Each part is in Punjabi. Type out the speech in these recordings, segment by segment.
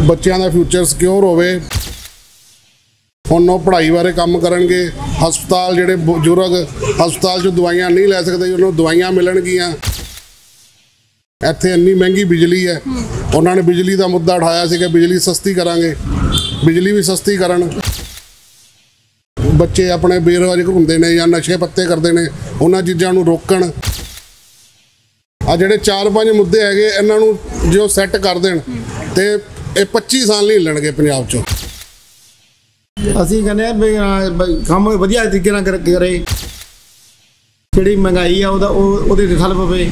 बच्चों का फ्यूचर सिक्योर होवे। हुण वो पढ़ाई बारे काम करनगे। हस्पताल जिहड़े बजुर्ग हस्पताल चों दवाइयां नहीं लै सकदे उन्होंने दवाइयां मिलणगियां। इत्थे इन्नी महंगी बिजली है, उन्होंने बिजली का मुद्दा उठाया सी कि बिजली सस्ती करांगे, बिजली भी सस्ती करन। बच्चे अपने बेरोज़गार घूमते हैं या नशे पत्ते करते हैं, उन्होंने चीज़ों को रोकण। आ जिहड़े 4-5 मुद्दे है इन्हों जो सैट कर देन तो ये 25 साल नहीं हिलणगे पंजाब चों। ਅਸੀਂ ਕਹਿੰਦੇ ਆ ਕੰਮ ਵਧੀਆ ਤਰੀਕੇ ਨਾਲ ਕਰੇ, ਜਿਹੜੀ ਮਹਿੰਗਾਈ ਆ ਉਹਦੇ ਤੇ ਠੱਲ ਪਵੇ।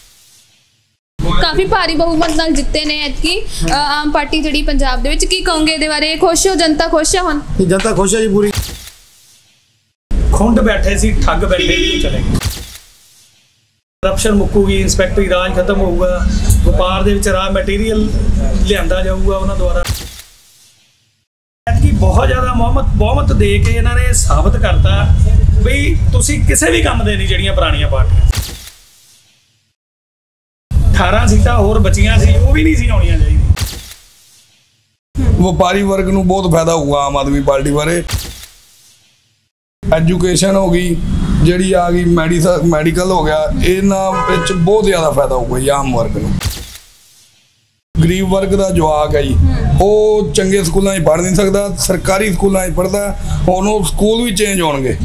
काफ़ी भारी बहुमत नाल जिते ने एतकी आम पार्टी जिहड़ी पंजाब दे विच, की कहोगे इहदे बारे? खुश हो? जनता खुश है? हुण जनता खुश है जी पूरी। खुंड बैठे सी ठग बैठे भी चले, करप्शन मुक्कूगी, इंस्पैक्टरी राज खत्म होगा, व्यापार दे विच रॉ मटीरीअल लिआंदा जाऊगा उन्हां द्वारा। एतकी बहुत ज़्यादा बहुमत दे के इन्होंने साबित करता बई तुसीं किसी भी काम दे नहीं जिहड़ियां पुरानियां पार्टियां 18 सीटां होर बचियां सी वो भी नहीं सी आउणियां चाहीदियां। व्यापारी वर्ग नूं बहुत फायदा होगा आम आदमी पार्टी बारे। एजुकेशन हो गई जिहड़ी आ गई, मैडिकल हो गया, इन्हां विच बहुत ज़्यादा फायदा होगा जी आम वर्ग नूं। गरीब वर्ग का जवाक है जी वो चंगे स्कूलों पढ़ नहीं सकता, सरकारी स्कूलों पढ़ता, हुण वो स्कूल भी चेंज होणगे।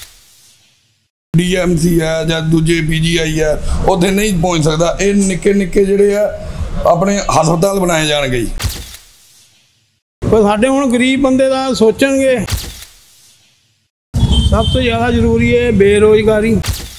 DMC है या दूजे PGI है उत्थे नहीं पहुँच सकता। ये निक्के निक्के जिहड़े आ अपने हस्पताल बनाए जाणगे जी। पर साडे हुण गरीब बंदे दा सोचणगे सब तो ज़्यादा जरूरी है बेरोजगारी।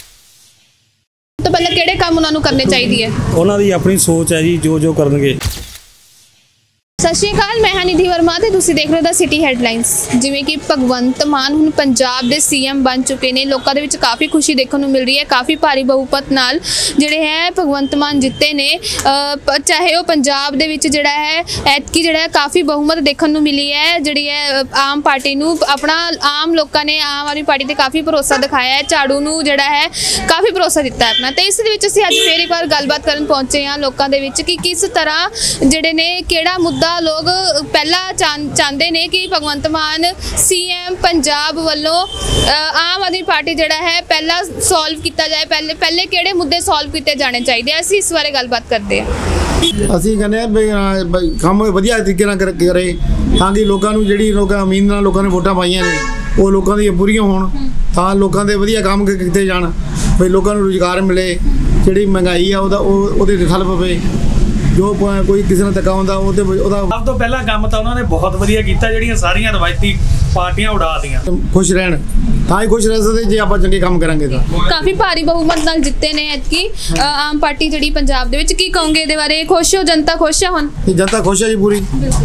तो पहले किहड़े काम उन्हां नूं करने चाहिए? उन्हां दी अपनी सोच है जी, जो करनगे। सत श्री अकाल, मैं निधि वर्मा ते तुसीं देख रहे हो द सिटी हैडलाइनस। जिवें कि भगवंत मान हुण पंजाब दे CM बन चुके ने, लोकां दे विच काफ़ी खुशी देखने को मिल रही है। काफ़ी भारी बहुमत नाल जिहड़े है भगवंत मान जिते ने, चाहे वो पंजाब दे विच जिहड़ा है ऐतकी जिहड़ा है काफ़ी बहुमत देखने को मिली है। जिहड़ी है आम पार्टी नूं अपना आम लोकां ने आम आदमी पार्टी ते काफ़ी भरोसा दिखाया है। झाड़ू नूं जिहड़ा है काफ़ी भरोसा दिता है अपना। तो इस दे विच असीं अज फिर एक बार गलबात करन पहुंचे हां लोकां दे विच कि किस तरह जिहड़े ने किहड़ा मुद्दा लोग पहला चाहते ने कि भगवंत मान CM पंजाब वालों आम आदमी पार्टी जिहड़ा है पहला सॉल्व किया जाए। पहले किहड़े मुद्दे सॉल्व किए जाने चाहिए, असीं इस बारे गलबात करते हैं। ਅਸੀਂ ਕਹਿੰਦੇ ਆ ਕੰਮ ਵਧੀਆ ਤਰੀਕੇ ਨਾਲ ਕਰੇ ਤਾਂ ਕਿ ਲੋਕਾਂ ਨੂੰ ਜਿਹੜੀ ਉਮੀਦ ਨਾਲ ਲੋਕਾਂ ਨੇ ਵੋਟਾਂ ਪਾਈਆਂ ਨੇ ਉਹ ਲੋਕਾਂ ਦੀਆਂ ਪੂਰੀਆਂ ਹੋਣ, ਤਾਂ ਲੋਕਾਂ ਦੇ ਵਧੀਆ ਕੰਮ ਕੀਤੇ ਜਾਣ, ਬਈ ਲੋਕਾਂ ਨੂੰ ਰੁਜ਼ਗਾਰ ਮਿਲੇ, ਜਿਹੜੀ ਮਹਿੰਗਾਈ ਆ ਉਹਦੇ ਤੇ ਠੱਲ ਪਵੇ। जो कोई किसी ने धक्का होंदा सब तो पहला काम तो उन्होंने बहुत वधिया कीता, जिहड़ियां सारियां रवायती पार्टियां उड़ा दियां। खुश रहन तां ही खुश रह सकदे जे आपां चंगे काम करांगे तां। काफ़ी भारी बहुमत नाल जिते ने एतकी आम पार्टी जिहड़ी पंजाब दे विच, की कहोगे इहदे बारे? खुश हो? जनता खुश है? हुण जनता खुश है जी पूरी।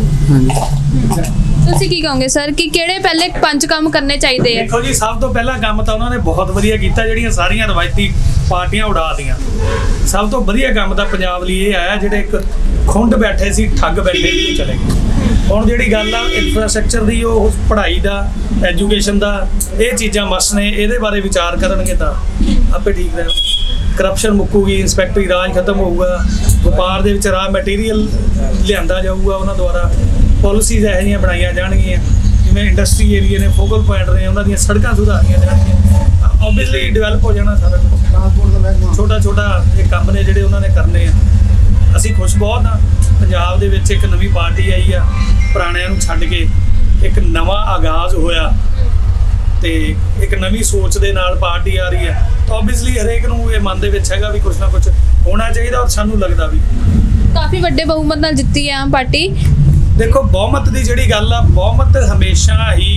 तुसीं की कहोगे सर कि किहड़े पहले 5 काम करने चाहिए? देखो जी, सब तो पहला काम तो उन्होंने बहुत वधिया कीता, जिहड़ियां सारियां रवायती पार्टियां उड़ा दियां। सब तो वधिया काम तो पंजाब लई ये आया जिहड़े एक खुंड बैठे सी ठग बैठे भी चले गए। हुण जिहड़ी गल आ इंफ्रास्ट्रक्चर दी, उस पढ़ाई दा, एजुकेशन दा, ये चीज़ां मस ने, इहदे बारे विचार करनगे तां आपे ठीक रहे। करप्शन मुक्कूगी, इंस्पैक्टरी राज खत्म होगा, व्यापार दे विच रॉ मटीरीअल लिआंदा जाऊगा उन्हां द्वारा, पॉलिसीज़ इहो जिहियां बनाईयां जाणगीਆਂ, जिवें इंडस्ट्री एरिए ने, फोकल पॉइंट ने, उन्हां दीयां सड़कां सुधारीਆਂ जाणगीਆਂ। ओबवियसली डिवेलप हो जाना सारा कुछ। छोटा छोटा ये काम ने जिहड़े उन्होंने करने आ। असीं खुश बहुत हाँ, पंजाब दे विच एक नवीं पार्टी आई आ, पुराणिਆਂ ਨੂੰ छड्ड के एक नवा आगाज़ होया ते एक नवीं सोच दे नाल पार्टी आ रही है। तो ओबवियसली हरेक नूं ये मन दे विच हैगा भी कुछ ना कुछ होना चाहिए, और सानूं लगदा भी काफ़ी वड्डे बहुमत नाल जित्ती है आम पार्टी। देखो बहुमत की जिहड़ी गल आ, बहुमत हमेशा ही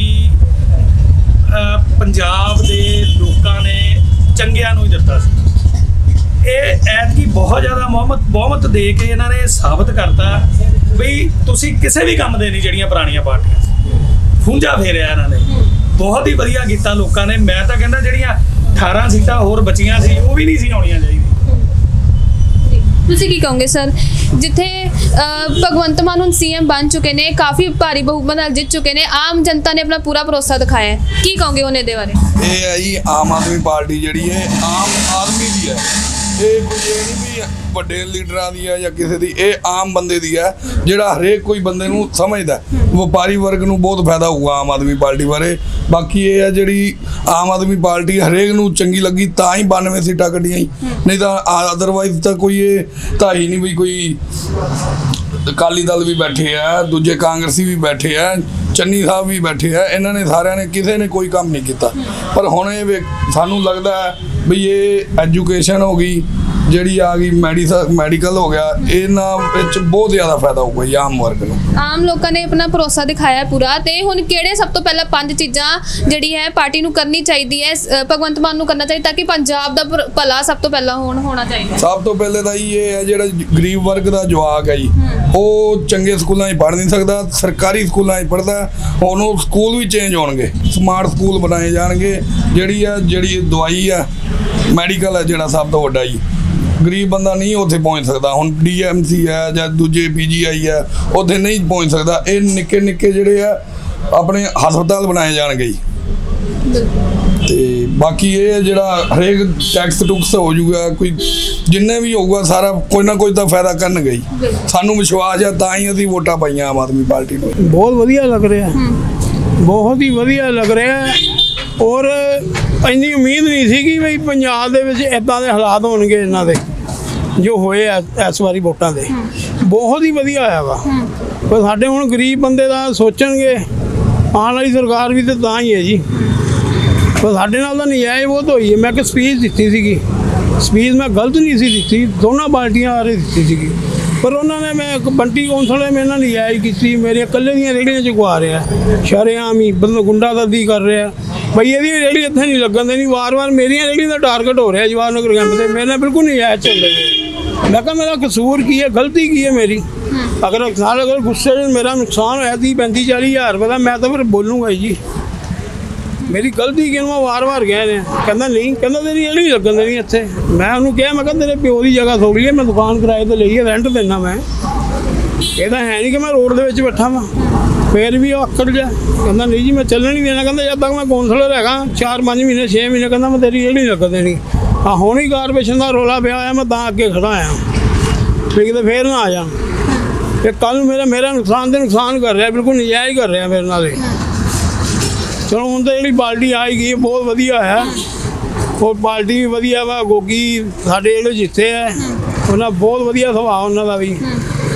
पंजाब दे लोकां ने चंगियां नूं ही दित्ता सी। ऐतकी बहुत ज़्यादा बहुमत दे के इन्होंने साबित करता बई तुसीं किसी भी काम दे नहीं जिहड़ियां पुरानियां पार्टियां खूंजा फेरिया इन्होंने बहुत ही वधिया कीता लोकां ने। मैं तां कहंदा जिहड़ियां 18 सीटां होर बचियां सी वो भी नहीं सी आउणियां चाहीदियां। तुसीं की कहोगे सर, जिथे भगवंत मान हुण CM बन चुके ने, काफ़ी भारी बहुमत नाल जित चुके ने, आम जनता ने अपना पूरा भरोसा दिखाया है, की कहोगे उन्हें दे बारे? ये है जी आम आदमी पार्टी जिहड़ी है आम आदमी दी है, ਇਹ ਕੋਈ ਇਹ ਨਹੀਂ ਵੀ ਵੱਡੇ ਲੀਡਰਾਂ ਦੀ ਹੈ ਜਾਂ ਕਿਸੇ ਦੀ, ਇਹ ਆਮ ਬੰਦੇ ਦੀ ਹੈ ਜਿਹੜਾ ਹਰੇਕ ਕੋਈ ਬੰਦੇ ਨੂੰ ਸਮਝਦਾ। ਵਪਾਰੀ ਵਰਗ ਨੂੰ ਬਹੁਤ ਫਾਇਦਾ ਹੋਊਗਾ ਆਮ ਆਦਮੀ ਪਾਰਟੀ ਬਾਰੇ। ਬਾਕੀ ਇਹ ਹੈ ਜਿਹੜੀ ਆਮ ਆਦਮੀ ਪਾਰਟੀ ਹਰੇਕ ਨੂੰ ਚੰਗੀ ਲੱਗੀ ਤਾਂ ਹੀ 92 ਸੀਟਾਂ ਕੱਢੀਆਂ ਹੀ, ਨਹੀਂ ਤਾਂ ਅਦਰਵਾਈਜ਼ ਤਾਂ ਕੋਈ ਇਹ ਤਾਂ ਹੀ ਨਹੀਂ ਵੀ ਕੋਈ ਅਕਾਲੀ ਦਲ ਵੀ ਬੈਠੇ ਆ, ਦੂਜੇ ਕਾਂਗਰਸੀ ਵੀ ਬੈਠੇ ਆ, ਚੰਨੀ ਸਾਹਿਬ ਵੀ ਬੈਠੇ ਆ, ਇਹਨਾਂ ਨੇ ਸਾਰਿਆਂ ਨੇ ਕਿਸੇ ਨੇ ਕੋਈ ਕੰਮ ਨਹੀਂ ਕੀਤਾ। ਪਰ ਹੁਣ ਇਹ ਸਾਨੂੰ ਲੱਗਦਾ ਵੀ ਇਹ ਐਜੂਕੇਸ਼ਨ ਹੋ ਗਈ ਜਿਹੜੀ ਆ ਗਈ, ਮੈਡੀਕਲ ਹੋ ਗਿਆ, ਇਹਨਾਂ ਵਿੱਚ ਬਹੁਤ ਜ਼ਿਆਦਾ ਫਾਇਦਾ ਹੋਊਗਾ ਜੀ ਆਮ ਵਰਗ ਨੂੰ। ਆਮ ਲੋਕਾਂ ਨੇ ਆਪਣਾ ਭਰੋਸਾ ਦਿਖਾਇਆ ਪੂਰਾ। ਤੇ ਹੁਣ ਕਿਹੜੇ ਸਭ ਤੋਂ ਪਹਿਲਾਂ 5 ਚੀਜ਼ਾਂ ਜਿਹੜੀ ਹੈ ਪਾਰਟੀ ਨੂੰ ਕਰਨੀ ਚਾਹੀਦੀ ਹੈ, ਭਗਵੰਤ ਮਾਨ ਨੂੰ ਕਰਨਾ ਚਾਹੀਦਾ ਤਾਂ ਕਿ ਪੰਜਾਬ ਦਾ ਭਲਾ ਸਭ ਤੋਂ ਪਹਿਲਾਂ ਹੋਣਾ ਚਾਹੀਦਾ? ਸਭ ਤੋਂ ਪਹਿਲੇ ਤਾਂ ਇਹ ਹੈ ਜਿਹੜਾ ਗਰੀਬ ਵਰਗ ਦਾ ਜਵਾਕ ਹੈ ਜੀ, ਉਹ ਚੰਗੇ ਸਕੂਲਾਂ 'ਚ ਪੜ੍ਹ ਨਹੀਂ ਸਕਦਾ, ਸਰਕਾਰੀ ਸਕੂਲਾਂ 'ਚ ਪੜ੍ਹਦਾ। ਹੁਣ ਉਹ ਸਕੂਲ ਵੀ ਚੇਂਜ ਹੋਣਗੇ, ਸਮਾਰਟ ਸਕੂਲ ਬਣਾਏ ਜਾਣਗੇ। ਜਿਹੜੀ ਦਵਾਈ ਆ, ਮੈਡੀਕਲ ਹੈ ਜਿਹੜਾ ਸਭ ਤੋਂ ਵੱਡਾ ਜੀ, ਗਰੀਬ ਬੰਦਾ ਨਹੀਂ ਉੱਥੇ ਪਹੁੰਚ ਸਕਦਾ। ਹੁਣ DMC ਹੈ ਜਾਂ ਦੂਜੇ PGI ਹੈ, ਉੱਥੇ ਨਹੀਂ ਪਹੁੰਚ ਸਕਦਾ। ਇਹ ਨਿੱਕੇ ਨਿੱਕੇ ਜਿਹੜੇ ਆ ਆਪਣੇ ਹਸਪਤਾਲ ਬਣਾਏ ਜਾਣਗੇ ਜੀ। ਤੇ ਬਾਕੀ ਇਹ ਜਿਹੜਾ ਹਰੇਕ ਟੈਕਸ ਟੁਕਸ ਹੋ ਜਾਊਗਾ, ਕੋਈ ਜਿੰਨੇ ਵੀ ਹੋਊਗਾ ਸਾਰਾ ਕੋਈ ਨਾ ਕੋਈ ਤਾਂ ਫਾਇਦਾ ਕਰਨਗੇ ਹੀ। ਸਾਨੂੰ ਵਿਸ਼ਵਾਸ ਹੈ ਤਾਂ ਹੀ ਅਸੀਂ ਵੋਟਾਂ ਪਾਈਆਂ ਆਮ ਆਦਮੀ ਪਾਰਟੀ ਨੂੰ। ਬਹੁਤ ਵਧੀਆ ਲੱਗ ਰਿਹਾ, ਬਹੁਤ ਹੀ ਵਧੀਆ ਲੱਗ ਰਿਹਾ। ਔਰ ਇੰਨੀ ਉਮੀਦ ਨਹੀਂ ਸੀ ਕਿ ਵੀ ਪੰਜਾਬ ਦੇ ਵਿੱਚ ਇੱਦਾਂ ਦੇ ਹਾਲਾਤ ਹੋਣਗੇ ਇਹਨਾਂ ਦੇ ਜੋ ਹੋਏ ਆ ਇਸ ਵਾਰੀ ਵੋਟਾਂ ਦੇ। ਬਹੁਤ ਹੀ ਵਧੀਆ ਆਇਆ ਵਾ। ਪਰ ਸਾਡੇ ਹੁਣ ਗਰੀਬ ਬੰਦੇ ਦਾ ਸੋਚਣਗੇ, ਆਉਣ ਵਾਲੀ ਸਰਕਾਰ ਵੀ ਤਾਂ ਹੀ ਹੈ ਜੀ। ਪਰ ਸਾਡੇ ਨਾਲ ਤਾਂ ਨਜਾਇਜ਼ ਬਹੁਤ ਹੋਈ ਹੈ। ਮੈਂ ਇੱਕ ਸਪੀਚ ਦਿੱਤੀ ਸੀਗੀ, ਸਪੀਚ ਮੈਂ ਗਲਤ ਨਹੀਂ ਸੀ ਦਿੱਤੀ, ਦੋਨਾਂ ਪਾਰਟੀਆਂ ਬਾਰੇ ਦਿੱਤੀ ਸੀਗੀ। ਪਰ ਉਹਨਾਂ ਨੇ ਮੈਂ ਇੱਕ ਬੰਟੀ ਕੌਂਸਲ ਨੇ ਮੇਰੇ ਨਾਲ ਨਜਾਇਜ਼ ਕੀਤੀ, ਮੇਰੇ ਇਕੱਲੇ ਦੀਆਂ ਰੇਹੜੀਆਂ ਚੁਕਵਾ ਰਿਹਾ, ਸ਼ਰੇਆਮ ਹੀ ਬੰਦਾ ਗੁੰਡਾਗਰਦੀ ਕਰ ਰਿਹਾ। ਬਈ ਇਹਦੀ ਰੇਹੜੀ ਇੱਥੇ ਨਹੀਂ ਲੱਗਣ ਦੇਣੀ, ਵਾਰ-ਵਾਰ ਮੇਰੀਆਂ ਰੇਹੜੀਆਂ ਦਾ ਟਾਰਗੇਟ ਹੋ ਰਿਹਾ ਜਵਾਹਰ ਨਗਰ ਕੈਂਪ 'ਤੇ। ਮੇਰੇ ਨਾਲ ਬਿਲਕੁਲ ਨਜਾਇਜ਼ ਚੱਲ ਰਿਹਾ। ਮੈਂ ਕਿਹਾ ਮੇਰਾ ਕਸੂਰ ਕੀ ਹੈ, ਗਲਤੀ ਕੀ ਹੈ ਮੇਰੀ? ਅਗਰ ਗੁੱਸੇ 'ਚ ਮੇਰਾ ਨੁਕਸਾਨ ਹੋਇਆ 30-35-40 ਹਜ਼ਾਰ ਰੁਪਏ ਦਾ, ਮੈਂ ਤਾਂ ਫਿਰ ਬੋਲੂੰਗਾ ਜੀ ਮੇਰੀ ਗਲਤੀ ਕਿਉਂ? ਮੈਂ ਵਾਰ-ਵਾਰ ਕਹਿ ਰਿਹਾ। ਕਹਿੰਦਾ ਨਹੀਂ, ਕਹਿੰਦਾ ਤੇਰੀ ਰੇਹੜੀ ਲੱਗਣ ਦੇਣੀ ਇੱਥੇ। ਮੈਂ ਉਹਨੂੰ ਕਿਹਾ, ਮੈਂ ਕਿਹਾ ਤੇਰੇ ਪਿਓ ਦੀ ਜਗ੍ਹਾ ਥੋੜ੍ਹੀ ਹੈ, ਮੈਂ ਦੁਕਾਨ ਕਿਰਾਏ 'ਤੇ ਲਈ ਹੈ, ਰੈਂਟ ਦਿੰਦਾ ਮੈਂ। ਇਹ ਤਾਂ ਹੈ ਨਹੀਂ ਕਿ ਮੈਂ ਰੋਡ ਦੇ ਵਿੱਚ ਬੈਠਾ ਵਾਂ। ਫਿਰ ਵੀ ਉਹ ਆਕੜ ਗਿਆ, ਕਹਿੰਦਾ ਨਹੀਂ ਜੀ ਮੈਂ ਚੱਲਣ ਨਹੀਂ ਦੇਣਾ। ਕਹਿੰਦਾ ਜਦ ਤੱਕ ਮੈਂ ਕੌਂਸਲਰ ਹੈਗਾ 4-5 ਮਹੀਨੇ 6 ਮਹੀਨੇ, ਕਹਿੰਦਾ ਮੈਂ ਤੇਰੀ ਰੇਹੜੀ ਲੱਗਣ ਦੇਣੀ। ਹੁਣ ਹੀ ਕਾਰਪੋਰੇਸ਼ਨ ਦਾ ਰੌਲਾ ਪਿਆ ਹੋਇਆ, ਮੈਂ ਤਾਂ ਅੱਗੇ ਖੜਾ ਆਇਆ ਵੀ ਕਿਤੇ ਫੇਰ ਨਾ ਆ ਜਾ। ਤੇ ਕੱਲ੍ਹ ਨੂੰ ਮੇਰਾ ਨੁਕਸਾਨ ਤੇ ਨੁਕਸਾਨ ਕਰ ਰਿਹਾ, ਬਿਲਕੁਲ ਨਜਾਇਜ਼ ਕਰ ਰਿਹਾ ਮੇਰੇ ਨਾਲ। ਚਲੋ ਹੁਣ ਤਾਂ ਜਿਹੜੀ ਪਾਰਟੀ ਆਈ ਗਈ ਬਹੁਤ ਵਧੀਆ ਹੈ, ਉਹ ਪਾਰਟੀ ਵੀ ਵਧੀਆ ਵਾ। ਗੋਗੀ ਸਾਡੇ ਜਿਹੜੇ ਜਿੱਥੇ ਹੈ ਉਹਨਾਂ ਬਹੁਤ ਵਧੀਆ ਸੁਭਾਅ ਉਹਨਾਂ ਦਾ ਵੀ।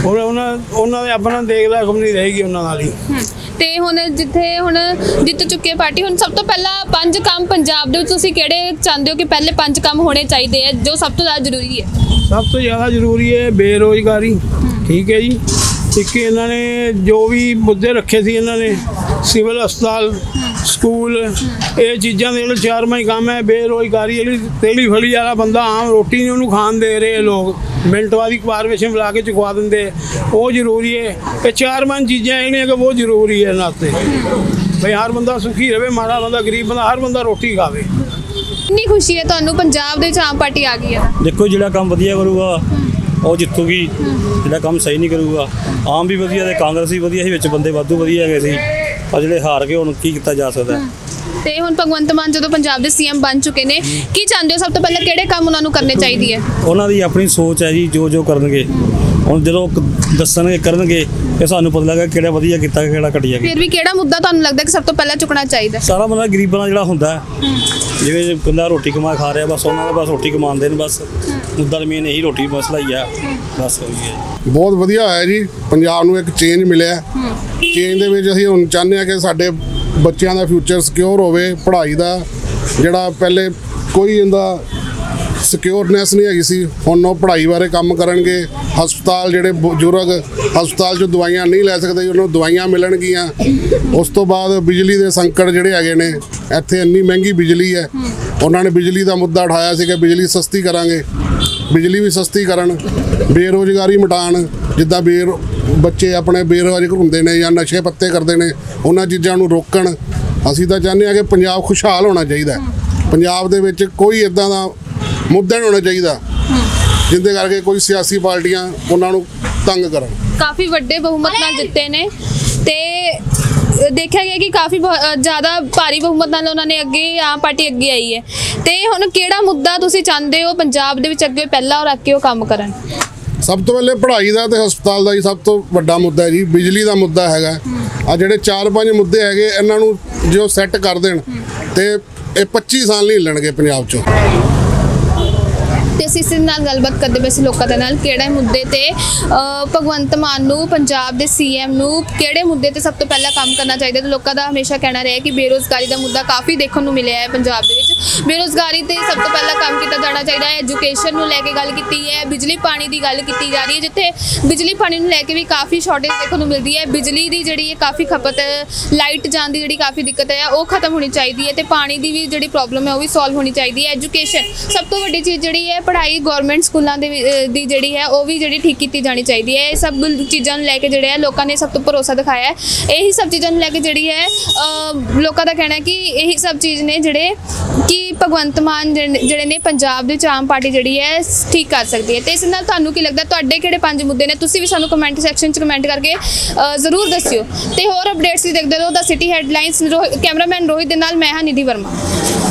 ਉਹਨਾਂ ਦੇ ਆਪਣਾ ਦੇਖਦਾ ਕੰਮ ਨਹੀਂ ਰਹੇਗੀ ਉਹਨਾਂ ਨਾਲ ਹੀ। ਤੇ ਹੁਣ ਜਿੱਥੇ ਹੁਣ ਜਿੱਤ ਚੁੱਕੇ ਪਾਰਟੀ, ਹੁਣ ਸਭ ਤੋਂ ਪਹਿਲਾਂ 5 ਕੰਮ ਪੰਜਾਬ ਦੇ ਵਿੱਚ ਤੁਸੀਂ ਕਿਹੜੇ ਚਾਹੁੰਦੇ ਹੋ ਕਿ ਪਹਿਲੇ 5 ਕੰਮ ਹੋਣੇ ਚਾਹੀਦੇ ਆ ਜੋ ਸਭ ਤੋਂ ਜ਼ਿਆਦਾ ਜ਼ਰੂਰੀ ਹੈ? ਸਭ ਤੋਂ ਜ਼ਿਆਦਾ ਜ਼ਰੂਰੀ ਹੈ ਬੇਰੁਜ਼ਗਾਰੀ, ਠੀਕ ਹੈ ਜੀ। ਇੱਕ ਇਹਨਾਂ ਨੇ ਜੋ ਵੀ ਮੁੱਦੇ ਰੱਖੇ ਸੀ, ਇਹਨਾਂ ਨੇ ਸਿਵਲ ਹਸਪਤਾਲ, ਸਕੂਲ, ਇਹ ਚੀਜ਼ਾਂ ਦੇ ਜਿਹੜੇ 4 ਕੰਮ ਹੈ। ਬੇਰੁਜ਼ਗਾਰੀ, ਜਿਹੜੀ ਤੇਲੀ ਫੜੀ ਵਾਲਾ ਬੰਦਾ ਆਮ ਰੋਟੀ ਨਹੀਂ ਉਹਨੂੰ ਖਾਣ ਦੇ ਰਹੇ ਲੋਕ, ਮਿੰਟ ਬਾਅਦ ਹੀ ਕਾਰਪੋਰੇਸ਼ਨ ਬੁਲਾ ਕੇ ਚੁਕਵਾ ਦਿੰਦੇ, ਉਹ ਜ਼ਰੂਰੀ ਹੈ। ਇਹ 4 ਚੀਜ਼ਾਂ ਜਿਹੜੀਆਂ ਕਿ ਬਹੁਤ ਜ਼ਰੂਰੀ ਹੈ ਇਹਨਾਂ 'ਤੇ, ਬਈ ਹਰ ਬੰਦਾ ਸੁਖੀ ਰਹੇ, ਮਾੜਾ ਬੰਦਾ, ਗਰੀਬ ਬੰਦਾ, ਹਰ ਬੰਦਾ ਰੋਟੀ ਖਾਵੇ। ਕਿੰਨੀ ਖੁਸ਼ੀ ਹੈ ਤੁਹਾਨੂੰ ਪੰਜਾਬ ਦੇ ਵਿੱਚ ਆਮ ਪਾਰਟੀ ਆ ਗਈ ਹੈ? ਦੇਖੋ ਜਿਹੜਾ ਕੰਮ ਵਧੀਆ ਕਰੂਗਾ ਉਹ ਜਿੱਤੂਗੀ, ਜਿਹੜਾ ਕੰਮ ਸਹੀ ਨਹੀਂ ਕਰੂਗਾ। ਆਮ ਵੀ ਵਧੀਆ ਤੇ ਕਾਂਗਰਸ ਵੀ ਵਧੀਆ ਸੀ, ਵਿੱਚ ਬੰਦੇ ਵਾਧੂ ਵਧੀਆ ਹੈਗੇ ਸੀ, ਪਰ ਜਿਹੜੇ ਹਾਰ ਗਏ ਹੁਣ ਕੀ ਕੀਤਾ ਜਾ ਸਕਦਾ। ਤੇ ਹੁਣ ਭਗਵੰਤ ਮਾਨ ਜਦੋਂ ਪੰਜਾਬ ਦੇ CM ਬਣ ਚੁੱਕੇ ਨੇ, ਕੀ ਚਾਹੁੰਦੇ ਹੋ ਸਭ ਤੋਂ ਪਹਿਲਾਂ ਕਿਹੜੇ ਕੰਮ ਉਹਨਾਂ ਨੂੰ ਕਰਨੇ ਚਾਹੀਦੇ ਹੈ? ਉਹਨਾਂ ਦੀ ਆਪਣੀ ਸੋਚ ਹੈ ਜੀ, ਜੋ ਕਰਨਗੇ ਹੁਣ ਜਦੋਂ ਦੱਸਣਗੇ ਕਰਨਗੇ ਇਹ ਸਾਨੂੰ ਪਤਾ ਲੱਗਾ ਕਿਹੜਾ ਵਧੀਆ ਕੀਤਾ ਕਿਹੜਾ ਘਟੀਆ। ਫਿਰ ਵੀ ਕਿਹੜਾ ਮੁੱਦਾ ਤੁਹਾਨੂੰ ਲੱਗਦਾ ਕਿ ਸਭ ਤੋਂ ਪਹਿਲਾਂ ਚੁੱਕਣਾ ਚਾਹੀਦਾ? ਸਾਰਾ ਬੰਦਾ ਗਰੀਬਾਂ ਦਾ ਜਿਹੜਾ ਹੁੰਦਾ, ਜਿਵੇਂ ਬੰਦਾ ਰੋਟੀ ਕਮਾ ਖਾ ਰਿਹਾ, ਬਸ ਉਹਨਾਂ ਦਾ ਬਸ ਰੋਟੀ ਕਮਾਉਂਦੇ ਨੇ, ਬਸ ਮੁੱਦਾ ਮੇਨ ਇਹੀ ਰੋਟੀ ਮਸਲਾ ਹੀ ਆ, ਬਸ ਉਹੀ ਹੈ। ਬਹੁਤ ਵਧੀਆ ਹੋਇਆ ਜੀ, ਪੰਜਾਬ ਨੂੰ ਇੱਕ ਚੇਂਜ ਮਿਲਿਆ। ਚੇਂਜ ਦੇ ਵਿੱਚ ਅਸੀਂ ਹੁਣ ਚਾਹੁੰਦੇ ਹਾਂ ਕਿ ਸਾਡੇ ਬੱਚਿਆਂ ਦਾ ਫਿਊਚਰ ਸਿਕਿਉਰ ਹੋਵੇ। ਪੜ੍ਹਾਈ ਦਾ ਜਿਹੜਾ ਪਹਿਲੇ ਕੋਈ ਇਹਦਾ ਸਿਕਿਉਰਨੈਸ ਨਹੀਂ ਹੈਗੀ ਸੀ, ਹੁਣ ਉਹ ਪੜ੍ਹਾਈ ਬਾਰੇ ਕੰਮ ਕਰਨਗੇ। ਹਸਪਤਾਲ ਜਿਹੜੇ ਬਜ਼ੁਰਗ ਹਸਪਤਾਲ 'ਚੋਂ ਦਵਾਈਆਂ ਨਹੀਂ ਲੈ ਸਕਦੇ, ਉਹਨਾਂ ਨੂੰ ਦਵਾਈਆਂ ਮਿਲਣਗੀਆਂ। ਉਸ ਤੋਂ ਬਾਅਦ ਬਿਜਲੀ ਦੇ ਸੰਕਟ ਜਿਹੜੇ ਹੈਗੇ ਨੇ, ਇੱਥੇ ਇੰਨੀ ਮਹਿੰਗੀ ਬਿਜਲੀ ਹੈ, ਉਹਨਾਂ ਨੇ ਬਿਜਲੀ ਦਾ ਮੁੱਦਾ ਉਠਾਇਆ ਸੀ ਕਿ ਬਿਜਲੀ ਸਸਤੀ ਕਰਾਂਗੇ, ਬਿਜਲੀ ਵੀ ਸਸਤੀ ਕਰਨ। ਬੇਰੁਜ਼ਗਾਰੀ ਮਿਟਾਉਣ, ਜਿੱਦਾਂ ਬੱਚੇ ਆਪਣੇ ਬੇਰੁਜ਼ਗਾਰ ਹੁੰਦੇ ਨੇ ਜਾਂ ਨਸ਼ੇ ਪੱਤੇ ਕਰਦੇ ਨੇ, ਉਹਨਾਂ ਚੀਜ਼ਾਂ ਨੂੰ ਰੋਕਣ। ਅਸੀਂ ਤਾਂ ਚਾਹੁੰਦੇ ਹਾਂ ਕਿ ਪੰਜਾਬ ਖੁਸ਼ਹਾਲ ਹੋਣਾ ਚਾਹੀਦਾ। ਪੰਜਾਬ ਦੇ ਵਿੱਚ ਕੋਈ ਇੱਦਾਂ ਦਾ ਮੁੱਦਾ ਨਹੀਂ ਹੋਣਾ ਚਾਹੀਦਾ ਜਿੰਦੇ ਕਰਕੇ ਕੋਈ ਸਿਆਸੀ ਪਾਰਟੀਆਂ ਉਹਨਾਂ ਨੂੰ ਤੰਗ ਕਰਨ। ਕਾਫੀ ਵੱਡੇ ਬਹੁਮਤ ਨਾਲ ਜਿੱਤੇ ਨੇ ਤੇ ਦੇਖਿਆ ਗਿਆ ਕਿ ਕਾਫੀ ਜ਼ਿਆਦਾ ਭਾਰੀ ਬਹੁਮਤ ਨਾਲ ਉਹਨਾਂ ਨੇ ਅੱਗੇ ਆਮ ਪਾਰਟੀ ਅੱਗੇ ਆਈ ਹੈ। ਤੇ ਹੁਣ ਕਿਹੜਾ ਮੁੱਦਾ ਤੁਸੀਂ ਚਾਹੁੰਦੇ ਹੋ ਪੰਜਾਬ ਦੇ ਵਿੱਚ ਅੱਗੇ ਪਹਿਲਾਂ ਔਰ ਅੱਗੇ ਉਹ ਕੰਮ ਕਰਨ? ਸਭ ਤੋਂ ਪਹਿਲੇ ਪੜ੍ਹਾਈ ਦਾ ਤੇ ਹਸਪਤਾਲ ਦਾ ਹੀ ਸਭ ਤੋਂ ਵੱਡਾ ਮੁੱਦਾ ਹੈ ਜੀ। ਬਿਜਲੀ ਦਾ ਮੁੱਦਾ ਹੈਗਾ। ਆ ਜਿਹੜੇ 4-5 ਮੁੱਦੇ ਹੈਗੇ ਇਹਨਾਂ ਨੂੰ ਜੋ ਸੈੱਟ ਕਰ ਦੇਣ ਤੇ ਇਹ 25 ਸਾਲ ਨਹੀਂ ਹਿੱਲਣਗੇ ਪੰਜਾਬ 'ਚੋਂ। ਤੇ ਅਸੀਂ ਇਸ ਨਾਲ ਗੱਲਬਾਤ ਕਰਦੇ ਪਏ ਸੀ ਲੋਕਾਂ ਦੇ ਨਾਲ, ਕਿਹੜੇ ਮੁੱਦੇ ਤੇ ਭਗਵੰਤ ਮਾਨ ਨੂੰ, ਪੰਜਾਬ ਦੇ ਸੀਐਮ ਨੂੰ ਕਿਹੜੇ ਮੁੱਦੇ ਤੇ ਸਭ ਤੋਂ ਪਹਿਲਾਂ ਕੰਮ ਕਰਨਾ ਚਾਹੀਦਾ। ਤੇ ਲੋਕਾਂ ਦਾ ਹਮੇਸ਼ਾ ਕਹਿਣਾ ਰਿਹਾ ਕਿ ਬੇਰੁਜ਼ਗਾਰੀ ਦਾ ਮੁੱਦਾ ਕਾਫੀ ਦੇਖਣ ਨੂੰ ਮਿਲਿਆ ਹੈ ਪੰਜਾਬ ਦੇ ਵਿੱਚ। ਬੇਰੁਜ਼ਗਾਰੀ ਤੇ ਸਭ ਤੋਂ ਪਹਿਲਾਂ ਕੰਮ ਕੀਤਾ ਜਾਣਾ ਚਾਹੀਦਾ ਹੈ। ਐਜੂਕੇਸ਼ਨ ਨੂੰ ਲੈ ਕੇ ਗੱਲ ਕੀਤੀ ਹੈ, ਬਿਜਲੀ ਪਾਣੀ ਦੀ ਗੱਲ ਕੀਤੀ ਜਾ ਰਹੀ ਹੈ, ਜਿੱਥੇ ਬਿਜਲੀ ਪਾਣੀ ਨੂੰ ਲੈ ਕੇ ਵੀ ਕਾਫੀ ਸ਼ਾਰਟੇਜ ਦੇਖਣ ਨੂੰ ਮਿਲਦੀ ਹੈ। ਬਿਜਲੀ ਦੀ ਜਿਹੜੀ ਹੈ ਕਾਫੀ ਖਪਤ, ਲਾਈਟ ਜਾਣ ਦੀ ਜਿਹੜੀ ਕਾਫੀ ਦਿੱਕਤ ਹੈ ਉਹ ਖਤਮ ਹੋਣੀ ਚਾਹੀਦੀ ਹੈ, ਤੇ ਪਾਣੀ ਦੀ ਵੀ ਜਿਹੜੀ ਪ੍ਰੋਬਲਮ ਹੈ ਉਹ ਵੀ ਸੋਲਵ ਹੋਣੀ ਚਾਹੀਦੀ ਹੈ। ਐਜੂਕੇਸ਼ਨ ਸਭ ਤੋਂ ਵੱਡੀ ਚੀਜ਼ ਜਿਹੜੀ ਹੈ, ਪੜ੍ਹਾਈ ਗੌਰਮੈਂਟ ਸਕੂਲਾਂ ਦੇ ਦੀ ਜਿਹੜੀ ਹੈ ਉਹ ਵੀ ਜਿਹੜੀ ਠੀਕ ਕੀਤੀ ਜਾਣੀ ਚਾਹੀਦੀ ਹੈ। ਇਹ ਸਭ ਚੀਜ਼ਾਂ ਨੂੰ ਲੈ ਕੇ ਜਿਹੜੇ ਹੈ ਲੋਕਾਂ ਨੇ ਸਭ ਤੋਂ ਭਰੋਸਾ ਦਿਖਾਇਆ ਹੈ। ਇਹੀ ਸਭ ਚੀਜ਼ਾਂ ਨੂੰ ਲੈ ਕੇ ਜਿਹੜੀ ਹੈ ਲੋਕਾਂ ਦਾ ਕਹਿਣਾ ਕਿ ਇਹੀ ਸਭ ਚੀਜ਼ ਨੇ ਜਿਹੜੇ ਕਿ ਭਗਵੰਤ ਮਾਨ ਜਿਹੜੇ ਨੇ ਪੰਜਾਬ ਦੇ ਵਿੱਚ ਆਮ ਪਾਰਟੀ ਜਿਹੜੀ ਹੈ ਠੀਕ ਕਰ ਸਕਦੀ ਹੈ। ਤੇ ਇਸ ਨਾਲ ਤੁਹਾਨੂੰ ਕੀ ਲੱਗਦਾ, ਤੁਹਾਡੇ ਕਿਹੜੇ 5 ਮੁੱਦੇ ਨੇ? ਤੁਸੀਂ ਵੀ ਸਾਨੂੰ ਕਮੈਂਟ ਸੈਕਸ਼ਨ 'ਚ ਕਮੈਂਟ ਕਰਕੇ ਜ਼ਰੂਰ ਦੱਸਿਓ। ਤੇ ਹੋਰ ਅਪਡੇਟਸ ਵੀ ਦੇਖਦੇ ਰਹੋ ਦਾ ਸਿਟੀ ਹੈਡਲਾਈਨਸ। ਕੈਮਰਾਮੈਨ ਰੋਹਿਤ ਦੇ ਨਾਲ ਮੈਂ ਹਾਂ ਨਿਧੀ ਵਰਮਾ।